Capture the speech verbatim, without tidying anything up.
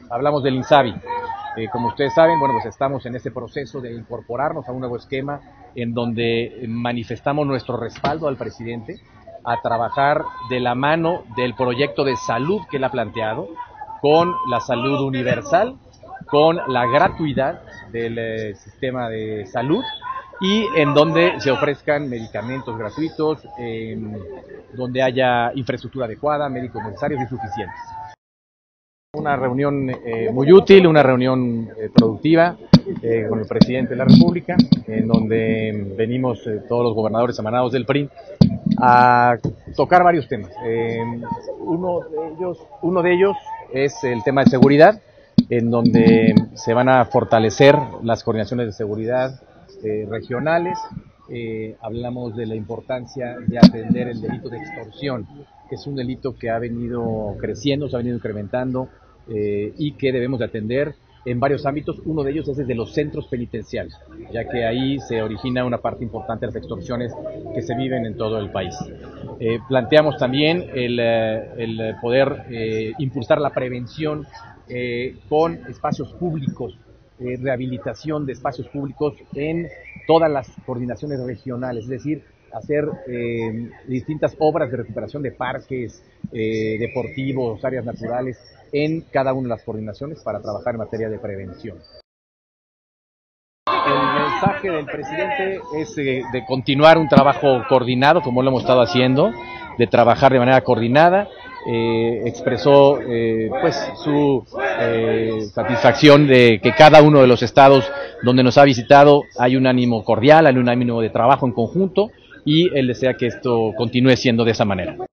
hablamos del INSABI. Eh, como ustedes saben, bueno, pues estamos en ese proceso de incorporarnos a un nuevo esquema en donde manifestamos nuestro respaldo al presidente a trabajar de la mano del proyecto de salud que él ha planteado, con la salud universal, con la gratuidad del eh, sistema de salud y en donde se ofrezcan medicamentos gratuitos, eh, donde haya infraestructura adecuada, médicos necesarios y suficientes. Una reunión eh, muy útil, una reunión eh, productiva eh, con el presidente de la República, en donde venimos eh, todos los gobernadores emanados del P R I a tocar varios temas. Eh, uno de ellos, uno de ellos es el tema de seguridad, en donde se van a fortalecer las coordinaciones de seguridad eh, regionales. Eh, hablamos de la importancia de atender el delito de extorsión, que es un delito que ha venido creciendo, se ha venido incrementando eh, y que debemos de atender en varios ámbitos. Uno de ellos es desde los centros penitenciarios, ya que ahí se origina una parte importante de las extorsiones que se viven en todo el país. Eh, planteamos también el, el poder eh, impulsar la prevención eh, con espacios públicos, eh, rehabilitación de espacios públicos en todas las coordinaciones regionales, es decir, hacer eh, distintas obras de recuperación de parques eh, deportivos, áreas naturales, en cada una de las coordinaciones para trabajar en materia de prevención. El mensaje del presidente es eh, de continuar un trabajo coordinado, como lo hemos estado haciendo, de trabajar de manera coordinada. Eh, expresó eh, pues su eh, satisfacción de que cada uno de los estados donde nos ha visitado hay un ánimo cordial, hay un ánimo de trabajo en conjunto, y él desea que esto continúe siendo de esa manera.